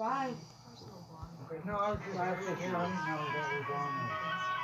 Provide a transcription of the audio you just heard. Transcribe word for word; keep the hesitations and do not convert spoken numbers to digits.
Bye. Okay, no, I was just asking, I didn't know that was on there.